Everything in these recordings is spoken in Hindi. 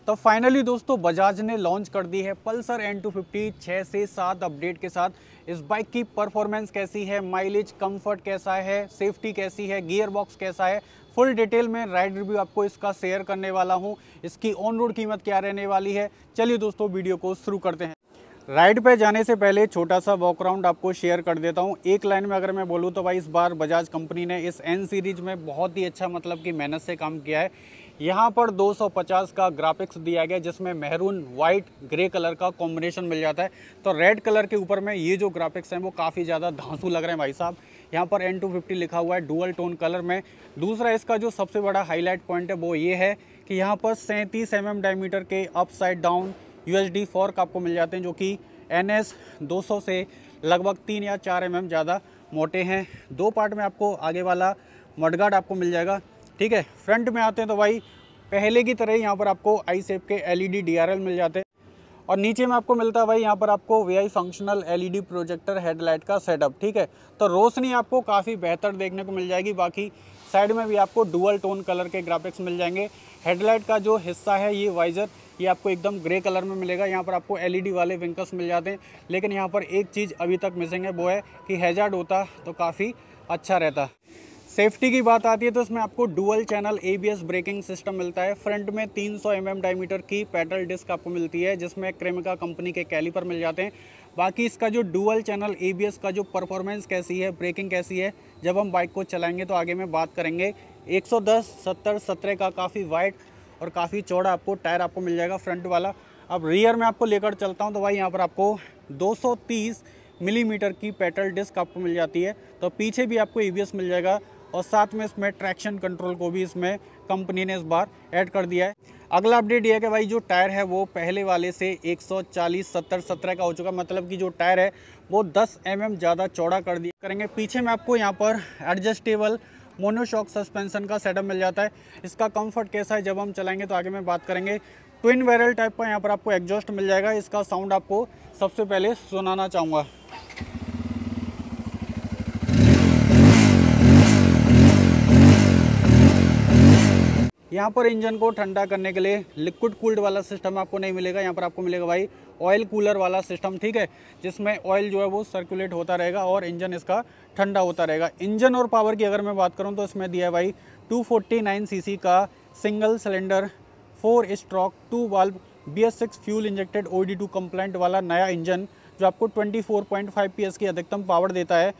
तो फाइनली दोस्तों बजाज ने लॉन्च कर दी है पल्सर N250 6 से 7 अपडेट के साथ। इस बाइक की परफॉर्मेंस कैसी है, माइलेज, कंफर्ट कैसा है, सेफ्टी कैसी है, गियर बॉक्स कैसा है, फुल डिटेल में राइड रिव्यू आपको इसका शेयर करने वाला हूं। इसकी ऑन रोड कीमत क्या रहने वाली है, चलिए दोस्तों वीडियो को शुरू करते हैं। राइड पे जाने से पहले छोटा सा वॉक अराउंड आपको शेयर कर देता हूँ। एक लाइन में अगर मैं बोलूँ तो भाई इस बार बजाज कंपनी ने इस N सीरीज में बहुत ही अच्छा मतलब कि मेहनत से काम किया है। यहाँ पर 250 का ग्राफिक्स दिया गया जिसमें मैरून वाइट ग्रे कलर का कॉम्बिनेशन मिल जाता है। तो रेड कलर के ऊपर में ये जो ग्राफिक्स हैं वो काफ़ी ज़्यादा धांसू लग रहे हैं भाई साहब। यहाँ पर N250 लिखा हुआ है डुअल टोन कलर में। दूसरा इसका जो सबसे बड़ा हाईलाइट पॉइंट है वो ये है कि यहाँ पर 37 mm डायमीटर के अपसाइड डाउन UHD फॉर्क आपको मिल जाते हैं, जो कि NS 200 से लगभग 3 या 4 mm ज़्यादा मोटे हैं। दो पार्ट में आपको आगे वाला मडगार्ड आपको मिल जाएगा, ठीक है। फ्रंट में आते हैं तो भाई पहले की तरह यहाँ पर आपको आई शेप के LED DRL मिल जाते हैं और नीचे में आपको मिलता है भाई यहाँ पर आपको VI functional LED projector headlight का सेटअप, ठीक है। तो रोशनी आपको काफ़ी बेहतर देखने को मिल जाएगी। बाकी साइड में भी आपको डुअल टोन कलर के ग्राफिक्स मिल जाएंगे। हेडलाइट का जो हिस्सा है ये वाइजर ये आपको एकदम ग्रे कलर में मिलेगा। यहाँ पर आपको LED वाले विंकर्स मिल जाते हैं, लेकिन यहाँ पर एक चीज़ अभी तक मिसिंग है, वो है कि हैजार्ड होता तो काफ़ी अच्छा रहता। सेफ्टी की बात आती है तो इसमें आपको dual channel ABS braking system मिलता है। फ्रंट में 300 mm डायमीटर की पेडल डिस्क आपको मिलती है जिसमें क्रेमिका कंपनी के कैलिपर मिल जाते हैं। बाकी इसका जो डुअल चैनल ABS का जो परफॉर्मेंस कैसी है, ब्रेकिंग कैसी है, जब हम बाइक को चलाएंगे तो आगे में बात करेंगे। 110 70 17 का काफ़ी वाइड और काफ़ी चौड़ा आपको टायर आपको मिल जाएगा फ्रंट वाला। अब रियर में आपको लेकर चलता हूँ तो भाई यहाँ पर आपको 230 मिलीमीटर की पेडल डिस्क आपको मिल जाती है। तो पीछे भी आपको ABS मिल जाएगा और साथ में इसमें ट्रैक्शन कंट्रोल को भी इसमें कंपनी ने इस बार ऐड कर दिया है। अगला अपडेट ये है कि भाई जो टायर है वो पहले वाले से 140 70 17 का हो चुका, मतलब कि जो टायर है वो 10 mm ज़्यादा चौड़ा कर दिया करेंगे। पीछे में आपको यहाँ पर एडजस्टेबल मोनोशॉक सस्पेंशन का सेटअप मिल जाता है। इसका कंफर्ट कैसा है जब हम चलाएंगे तो आगे में बात करेंगे। ट्विन बैरल टाइप का यहाँ पर आपको एग्जॉस्ट मिल जाएगा। इसका साउंड आपको सबसे पहले सुनाना चाहूँगा। यहाँ पर इंजन को ठंडा करने के लिए लिक्विड कूल्ड वाला सिस्टम आपको नहीं मिलेगा। यहाँ पर आपको मिलेगा भाई ऑयल कूलर वाला सिस्टम, ठीक है, जिसमें ऑयल जो है वो सर्कुलेट होता रहेगा और इंजन इसका ठंडा होता रहेगा। इंजन और पावर की अगर मैं बात करूँ तो इसमें दिया है भाई 249 cc का single cylinder 4 stroke 2 valve BS6 fuel injected OBD2 compliant वाला नया इंजन जो आपको 24.5 PS की अधिकतम पावर देता है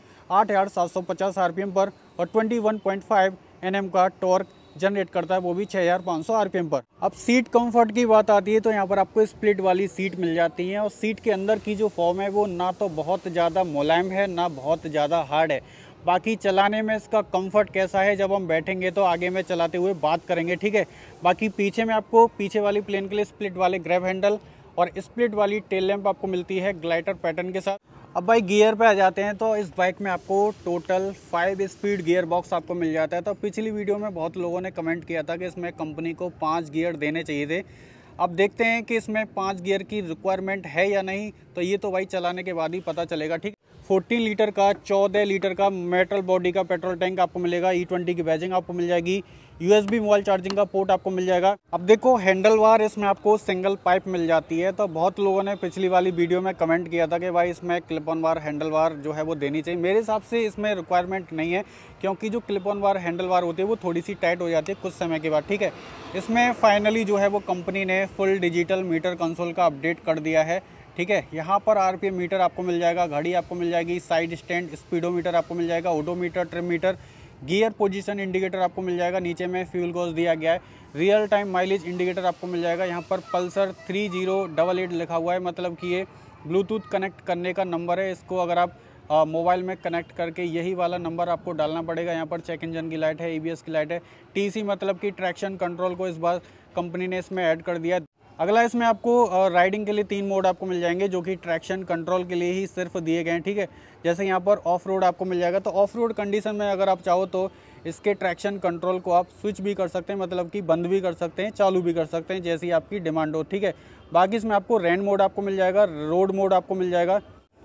8750 RPM पर और 21.5 Nm का टॉर्क जनरेट करता है, वो भी 6500 RPM पर। अब सीट कंफर्ट की बात आती है तो यहाँ पर आपको स्प्लिट वाली सीट मिल जाती है और सीट के अंदर की जो फॉर्म है वो ना तो बहुत ज़्यादा मुलायम है ना बहुत ज़्यादा हार्ड है। बाकी चलाने में इसका कंफर्ट कैसा है जब हम बैठेंगे तो आगे में चलाते हुए बात करेंगे, ठीक है। बाकी पीछे में आपको पीछे वाली प्लेन के लिए स्प्लिट वाले ग्रैब हैंडल और स्प्लिट वाली टेल लैंप आपको मिलती है ग्लाइडर पैटर्न के साथ। अब भाई गियर पे आ जाते हैं तो इस बाइक में आपको टोटल 5 स्पीड गियर बॉक्स आपको मिल जाता है। तो पिछली वीडियो में बहुत लोगों ने कमेंट किया था कि इसमें कंपनी को 5 गियर देने चाहिए थे। अब देखते हैं कि इसमें 5 गियर की रिक्वायरमेंट है या नहीं, तो ये तो भाई चलाने के बाद ही पता चलेगा, ठीक। 14 लीटर का 14 लीटर का मेटल बॉडी का पेट्रोल टैंक आपको मिलेगा। E20 की बैजिंग आपको मिल जाएगी। USB मोबाइल चार्जिंग का पोर्ट आपको मिल जाएगा। अब देखो हैंडल बार इसमें आपको सिंगल पाइप मिल जाती है। तो बहुत लोगों ने पिछली वाली वीडियो में कमेंट किया था कि भाई इसमें clip on bar handle bar जो है वो देनी चाहिए। मेरे हिसाब से इसमें रिक्वायरमेंट नहीं है, क्योंकि जो clip on bar handle bar होती है वो थोड़ी सी टाइट हो जाती है कुछ समय के बाद, ठीक है। इसमें फाइनली जो है वो कंपनी ने फुल डिजिटल मीटर कंसोल का अपडेट कर दिया है, ठीक है। यहाँ पर RPM मीटर आपको मिल जाएगा, घड़ी आपको मिल जाएगी, साइड स्टैंड स्पीडोमीटर आपको मिल जाएगा, odometer, trip meter, gear position indicator आपको मिल जाएगा। नीचे में फ्यूल गॉज दिया गया है। रियल टाइम माइलेज इंडिकेटर आपको मिल जाएगा। यहाँ पर पल्सर 3088 लिखा हुआ है, मतलब कि ये ब्लूटूथ कनेक्ट करने का नंबर है। इसको अगर आप मोबाइल में कनेक्ट करके यही वाला नंबर आपको डालना पड़ेगा। यहाँ पर चेक इंजन की लाइट है, ABS की लाइट है। TC मतलब कि ट्रैक्शन कंट्रोल को इस बार कंपनी ने इसमें ऐड कर दिया। अगला इसमें आपको राइडिंग के लिए 3 मोड आपको मिल जाएंगे जो कि ट्रैक्शन कंट्रोल के लिए ही सिर्फ दिए गए हैं, ठीक है। जैसे यहाँ पर ऑफ रोड आपको मिल जाएगा, तो ऑफ रोड कंडीशन में अगर आप चाहो तो इसके ट्रैक्शन कंट्रोल को आप स्विच भी कर सकते हैं, मतलब कि बंद भी कर सकते हैं, चालू भी कर सकते हैं, जैसी आपकी डिमांड हो, ठीक है। बाकी इसमें आपको रेन मोड आपको मिल जाएगा, रोड मोड आपको मिल जाएगा,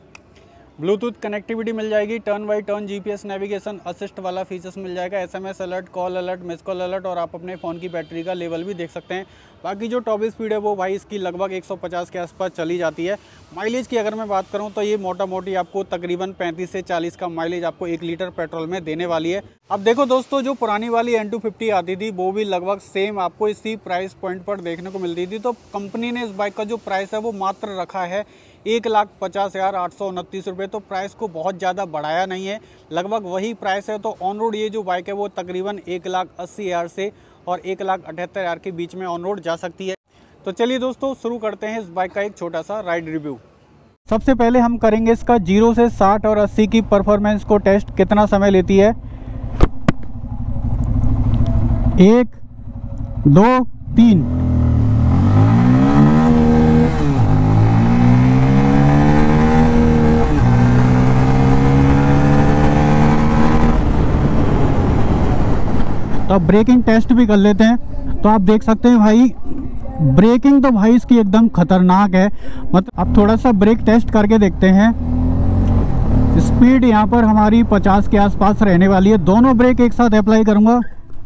ब्लूटूथ कनेक्टिविटी मिल जाएगी, turn by turn GPS navigation assist वाला फीचर्स मिल जाएगा, SMS alert, call alert, miss call alert और आप अपने फ़ोन की बैटरी का लेवल भी देख सकते हैं। बाकी जो टॉप स्पीड है वो भाई इसकी लगभग 150 के आसपास चली जाती है। माइलेज की अगर मैं बात करूं तो ये मोटा मोटी आपको तकरीबन 35 से 40 का माइलेज आपको 1 लीटर पेट्रोल में देने वाली है। अब देखो दोस्तों, जो पुरानी वाली N250 आती थी वो भी लगभग सेम आपको इसी प्राइस पॉइंट पर देखने को मिलती थी। तो कंपनी ने इस बाइक का जो प्राइस है वो मात्र रखा है 1,50,829 रुपये। तो प्राइस को बहुत ज़्यादा बढ़ाया नहीं है, लगभग वही प्राइस है। तो ऑन रोड ये जो बाइक है वो तकरीबन 1,80,000 से और 1,78,000 के बीच में ऑन रोड जा सकती है। तो चलिए दोस्तों, शुरू करते हैं इस बाइक का एक छोटा सा राइड रिव्यू। सबसे पहले हम करेंगे इसका 0 से 60 और 80 की परफॉर्मेंस को टेस्ट कितना समय लेती है। 1 2 3। तो अब ब्रेकिंग टेस्ट भी कर लेते हैं। तो आप देख सकते हैं भाई, ब्रेकिंग तो भाई इसकी एकदम खतरनाक है। मतलब अब थोड़ा सा ब्रेक टेस्ट करके देखते हैं। स्पीड यहाँ पर हमारी 50 के आसपास रहने वाली है। दोनों ब्रेक एक साथ अप्लाई करूँगा।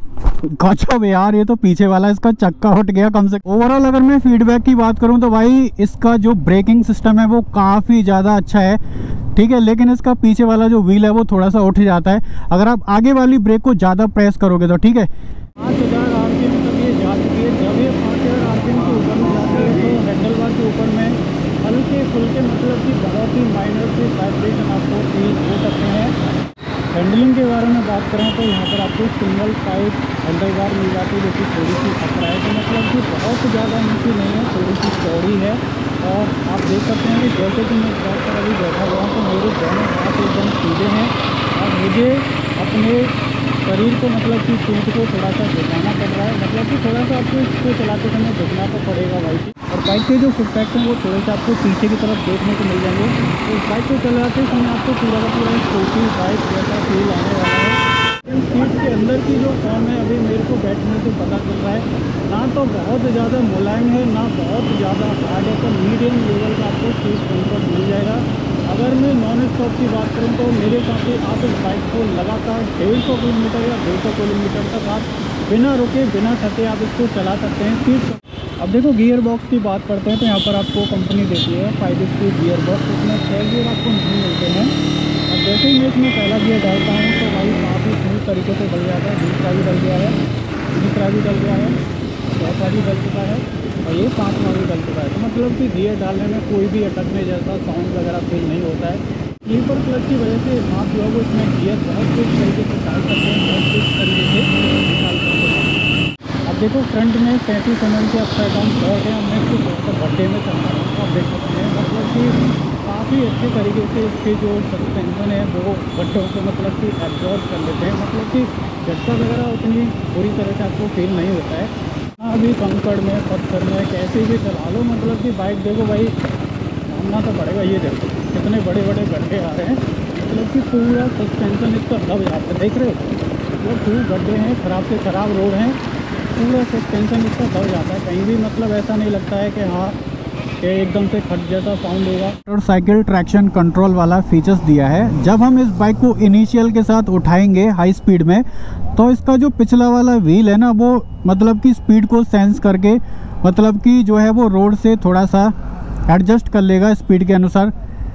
गजब यार, ये तो पीछे वाला इसका चक्का उठ गया कम से कम। ओवरऑल अगर मैं फीडबैक की बात करूं तो भाई इसका जो ब्रेकिंग सिस्टम है वो काफ़ी ज़्यादा अच्छा है, ठीक है। लेकिन इसका पीछे वाला जो व्हील है वो थोड़ा सा उठ जाता है अगर आप आगे वाली ब्रेक को ज़्यादा प्रेस करोगे तो, ठीक है। 5000 RPM तक ये जा चुकी है। जब ये 5000 RPM के ऊपर में जाती है तो हैंडल बार के ऊपर में हल्के फुल्के मतलब कि बहुत ही माइनर से वाइब्रेशन आपको फील हो सकते हैं। हैंडलिंग के बारे में बात करें तो यहाँ पर आपको सिंगल पाइप हैंडल बार मिल जाती है, जो कि थोड़ी सी खतरा है। तो मतलब कि बहुत ज़्यादा नीचे नहीं है, थोड़ी सी चौड़ी है। और आप देख सकते हैं कि जैसे कि मैं इस बाइक पर अभी बैठा हुआ हूँ तो मेरे दोनों हाथ एकदम सीधे हैं और मुझे अपने शरीर को मतलब कि पीठ को थोड़ा सा झुकाना पड़ रहा है। मतलब कि थोड़ा सा आपको इसको चलाते समय झुकना तो पड़ेगा बाइक। और बाइक के जो फुटपैक्स हैं वो थोड़े से आपको पीछे की तरफ देखने को मिल जाएंगे। तो इस बाइक को चलाते समय आपको पूरा का पूरा छोटी बाइक जैसा फील आने वाला है। सीट के अंदर की जो फॉर्म है अभी मेरे को बैठने से पता चल रहा है, ना तो बहुत ज़्यादा मुलायम है ना बहुत ज़्यादा हार्ड है। तो मीडियम लेवल का आपको सीट कम्फर्ट मिल जाएगा। अगर मैं नॉन स्टॉप की बात करूं तो मेरे हिसाब से आप इस बाइक को लगातार 150 किलोमीटर या 200 किलोमीटर तक आप बिना रुके बिना थके आप इसको चला सकते हैं। सीट अब देखो, गियर बॉक्स की बात करते हैं तो यहाँ पर आपको कंपनी देती है 5 स्पीड गियर बॉक्स। इसमें 6 गियर आपको नहीं मिलते हैं। अब जैसे ही मैं इसमें पहला गियर डालता हूँ तो भाई काफ़ी स्मूथ तरीके से डल जाता है। दूसरा भी डल गया है, तीसरा भी डल गया है, चौथा भी डल चुका है और ये 5वां भी डल चुका है। तो मतलब कि गियर डालने में कोई भी अटकने जैसा साउंड वगैरह फील नहीं होता है। स्लीपर क्लच की वजह से आप जो है वो इसमें गियर बहुत तेज तरीके से डाल सकते हैं, बहुत तेज तरीके से निकाल सकते हैं। अब देखो, फ्रंट में 35 mm के अपसाइड डाउन शॉट है। मैं इसको थोड़ा सा गड्ढे में चलता हूँ, आप देख सकते हैं। मतलब कि काफ़ी अच्छे तरीके से इसके जो सस्पेंशन है वो गड्ढों को मतलब कि एब्जॉर्ब कर लेते हैं। मतलब कि झटका वगैरह उतनी बुरी तरह से आपको फील नहीं होता है। अभी कंकड़ में पत्थर में कैसे भी चला लो, मतलब कि बाइक देखो भाई सामना तो पड़ेगा। ये देखो कितने बड़े बड़े गड्ढे आ रहे हैं, मतलब कि पूरा सस्पेंशन इसका दब जाता है। देख रहे हो, मतलब खूब गड्ढे हैं, ख़राब से ख़राब रोड हैं, पूरा सस्पेंशन इसका दब जाता है। कहीं भी मतलब ऐसा नहीं लगता है कि हाँ एकदम से खट जैसा साउंड होगा। मोटरसाइकिल ट्रैक्शन कंट्रोल वाला फीचर्स दिया है। जब हम इस बाइक को इनिशियल के साथ उठाएंगे हाई स्पीड में तो इसका जो पिछला वाला व्हील है ना वो मतलब कि स्पीड को सेंस करके मतलब कि जो है वो रोड से थोड़ा सा एडजस्ट कर लेगा स्पीड के अनुसार।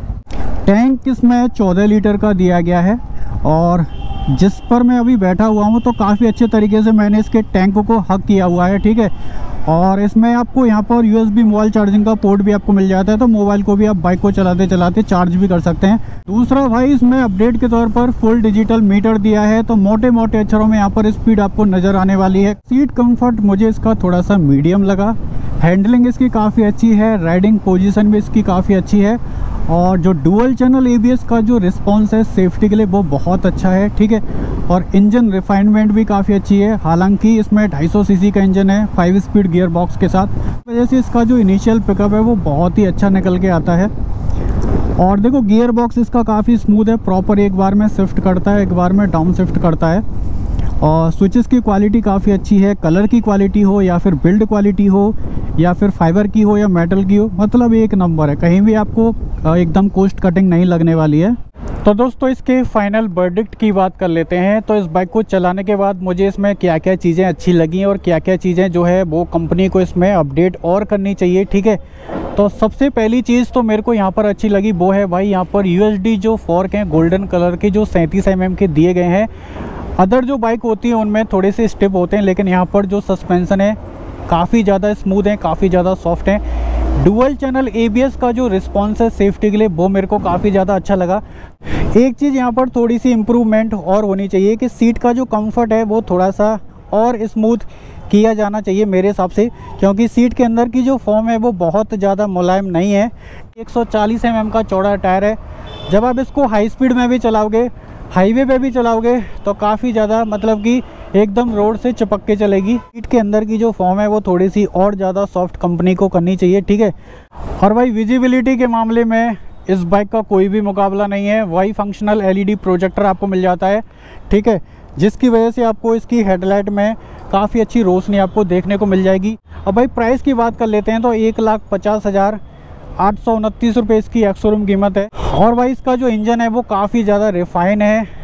टैंक इसमें 14 लीटर का दिया गया है और जिस पर मैं अभी बैठा हुआ हूँ तो काफ़ी अच्छे तरीके से मैंने इसके टैंक को हक किया हुआ है, ठीक है। और इसमें आपको यहाँ पर USB मोबाइल चार्जिंग का पोर्ट भी आपको मिल जाता है, तो मोबाइल को भी आप बाइक को चलाते चलाते चार्ज भी कर सकते हैं। दूसरा भाई, इसमें अपडेट के तौर पर फुल डिजिटल मीटर दिया है, तो मोटे मोटे अक्षरों में यहाँ पर स्पीड आपको नज़र आने वाली है। सीट कंफर्ट मुझे इसका थोड़ा सा मीडियम लगा। हैंडलिंग इसकी काफ़ी अच्छी है, राइडिंग पोजीशन भी इसकी काफ़ी अच्छी है और जो डुअल चैनल ABS का जो रिस्पॉन्स है सेफ्टी के लिए वो बहुत अच्छा है, ठीक है। और इंजन रिफाइनमेंट भी काफ़ी अच्छी है। हालांकि इसमें 250 सीसी का इंजन है 5 स्पीड गियर बॉक्स के साथ, वजह से इसका जो इनिशियल पिकअप है वो बहुत ही अच्छा निकल के आता है। और देखो, गियर बॉक्स इसका काफ़ी स्मूथ है, प्रॉपर एक बार में शिफ्ट करता है, एक बार में डाउन शिफ्ट करता है। और स्विचेस की क्वालिटी काफ़ी अच्छी है, कलर की क्वालिटी हो या फिर बिल्ड क्वालिटी हो या फिर फाइबर की हो या मेटल की हो, मतलब एक नंबर है, कहीं भी आपको एकदम कॉस्ट कटिंग नहीं लगने वाली है। तो दोस्तों इसके फाइनल वर्डिक्ट की बात कर लेते हैं। तो इस बाइक को चलाने के बाद मुझे इसमें क्या क्या चीज़ें अच्छी लगी और क्या क्या चीज़ें जो है वो कंपनी को इसमें अपडेट और करनी चाहिए, ठीक है। तो सबसे पहली चीज़ तो मेरे को यहाँ पर अच्छी लगी वो है भाई यहाँ पर USD जो फॉर्क हैं गोल्डन कलर के जो 37 mm के दिए गए हैं। अदर जो बाइक होती है उनमें थोड़े से स्टिप होते हैं, लेकिन यहाँ पर जो सस्पेंसन है काफ़ी ज़्यादा स्मूथ है, काफ़ी ज़्यादा सॉफ्ट है। डुअल चैनल ABS का जो रिस्पॉन्स है सेफ्टी के लिए वो मेरे को काफ़ी ज़्यादा अच्छा लगा। एक चीज़ यहाँ पर थोड़ी सी इम्प्रूवमेंट और होनी चाहिए कि सीट का जो कंफर्ट है वो थोड़ा सा और स्मूथ किया जाना चाहिए मेरे हिसाब से, क्योंकि सीट के अंदर की जो फॉर्म है वो बहुत ज़्यादा मुलायम नहीं है। 140 mm का चौड़ा टायर है। जब आप इसको हाई स्पीड में भी चलाओगे, हाईवे पे भी चलाओगे तो काफ़ी ज़्यादा मतलब कि एकदम रोड से चिपक के चलेगी। सीट के अंदर की जो फॉर्म है वो थोड़ी सी और ज़्यादा सॉफ्ट कंपनी को करनी चाहिए, ठीक है। और भाई विजिबिलिटी के मामले में इस बाइक का कोई भी मुकाबला नहीं है। वही फंक्शनल LED प्रोजेक्टर आपको मिल जाता है, ठीक है, जिसकी वजह से आपको इसकी हेडलाइट में काफ़ी अच्छी रोशनी आपको देखने को मिल जाएगी। अब भाई प्राइस की बात कर लेते हैं तो 1,50,829 रुपये इसकी एक्स शोरूम कीमत है। और भाई इसका जो इंजन है वो काफ़ी ज़्यादा रिफाइन है,